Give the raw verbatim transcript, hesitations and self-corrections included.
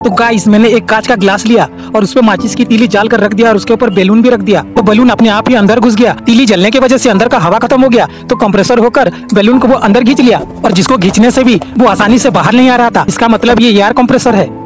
तो गाइस मैंने एक कांच का ग्लास लिया और उस पे माचिस की तीली जाल कर रख दिया और उसके ऊपर बैलून भी रख दिया। तो बैलून अपने आप ही अंदर घुस गया। तीली जलने की वजह से अंदर का हवा खत्म हो गया तो कंप्रेसर होकर बैलून को वो अंदर खींच लिया और जिसको खींचने से भी वो आसानी से बाहर नहीं आ रहा था। इसका मतलब ये एयर कंप्रेसर है।